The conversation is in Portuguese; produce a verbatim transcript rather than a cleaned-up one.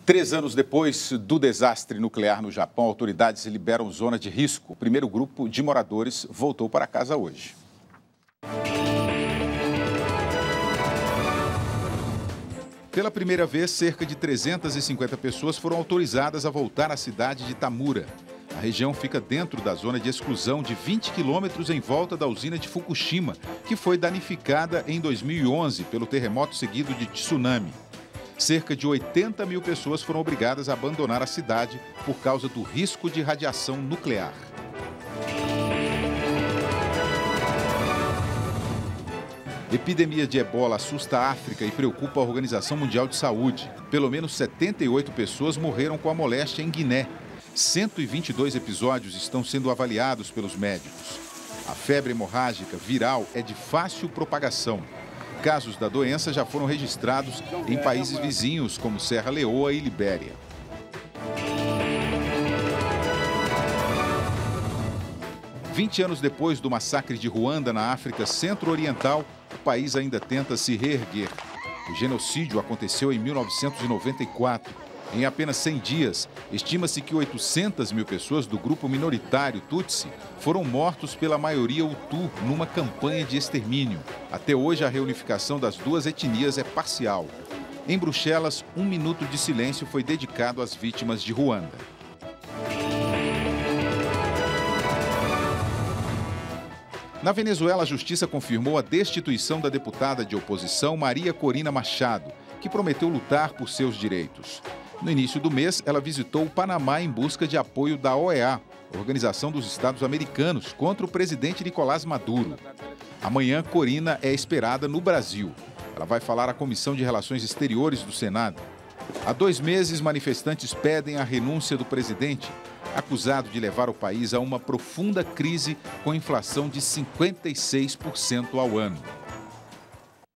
Três anos depois do desastre nuclear no Japão, autoridades liberam zona de risco. O primeiro grupo de moradores voltou para casa hoje. Pela primeira vez, cerca de trezentas e cinquenta pessoas foram autorizadas a voltar à cidade de Tamura. A região fica dentro da zona de exclusão de vinte quilômetros em volta da usina de Fukushima, que foi danificada em dois mil e onze pelo terremoto seguido de tsunami. Cerca de oitenta mil pessoas foram obrigadas a abandonar a cidade por causa do risco de radiação nuclear. Epidemia de ebola assusta a África e preocupa a Organização Mundial de Saúde. Pelo menos setenta e oito pessoas morreram com a moléstia em Guiné. cento e vinte e dois episódios estão sendo avaliados pelos médicos. A febre hemorrágica viral é de fácil propagação. Casos da doença já foram registrados em países vizinhos, como Serra Leoa e Libéria. vinte anos depois do massacre de Ruanda, na África Centro-Oriental, o país ainda tenta se reerguer. O genocídio aconteceu em mil novecentos e noventa e quatro. Em apenas cem dias, estima-se que oitocentas mil pessoas do grupo minoritário Tutsi foram mortos pela maioria Hutu numa campanha de extermínio. Até hoje, a reunificação das duas etnias é parcial. Em Bruxelas, um minuto de silêncio foi dedicado às vítimas de Ruanda. Na Venezuela, a justiça confirmou a destituição da deputada de oposição Maria Corina Machado, que prometeu lutar por seus direitos. No início do mês, ela visitou o Panamá em busca de apoio da O E A, Organização dos Estados Americanos, contra o presidente Nicolás Maduro. Amanhã, Corina é esperada no Brasil. Ela vai falar à Comissão de Relações Exteriores do Senado. Há dois meses, manifestantes pedem a renúncia do presidente, acusado de levar o país a uma profunda crise com inflação de cinquenta e seis por cento ao ano.